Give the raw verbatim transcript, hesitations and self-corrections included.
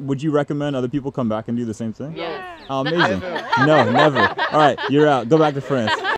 would you recommend other people come back and do the same thing? Yes. Oh, amazing. No, never. All right, you're out. Go back to France.